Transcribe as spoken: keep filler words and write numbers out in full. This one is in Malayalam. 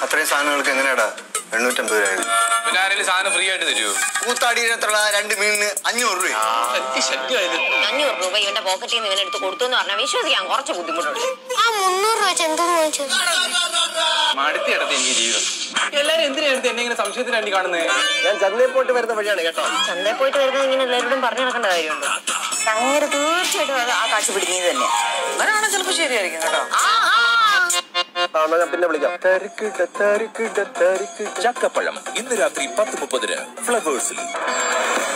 അത്രയും സാധനങ്ങൾക്ക് എങ്ങനെയാടാ എണ്ണൂറ്റമ്പത് രൂപ? പിന്നെ ആരെങ്കിലും സാധനം ഫ്രീ ആയിട്ട് തരുമോ? കൂത്താടിയിടത്തുള്ള രണ്ട് മീനിന് അഞ്ഞൂറ് രൂപ. അഞ്ഞൂറ് രൂപ ഇവന്റെ പോക്കറ്റിൽ നിന്ന് ഇവനെടുത്ത് കൊടുത്തു എന്ന് പറഞ്ഞാൽ വിശ്വസിക്കാൻ കുറച്ച് ബുദ്ധിമുട്ടുണ്ട്. ആ മുന്നൂറ് രൂപ എന്തെന്ന് ചോദിച്ചു? മടുത്തി എടുത്ത് എനിക്ക് ജീവിതം. എല്ലാരും എന്തിനാ എടുത്ത് എന്നെ ഇങ്ങനെ സംശയത്തിന് വേണ്ടി കാണുന്നത്? ഞാൻ ചന്തയിൽ പോയിട്ട് വരുന്ന വഴിയാണ് കേട്ടോ. ചന്തയിൽ പോയിട്ട് വരുന്നത് ഇങ്ങനെ എല്ലാവരോടും പറഞ്ഞു നടക്കേണ്ട കാര്യമുണ്ട്. അങ്ങനെ തീർച്ചയായിട്ടും ആ കാശ് പിടിക്കുന്നത് തന്നെ. അവരാണ് ചിലപ്പോൾ ശരിയായിരിക്കും കേട്ടോ. പിന്നെ വിളിക്കാം. ചക്കപ്പഴം ഇന്ന് രാത്രി പത്ത് മുപ്പതിന് ഫ്ലവേഴ്സിൽ.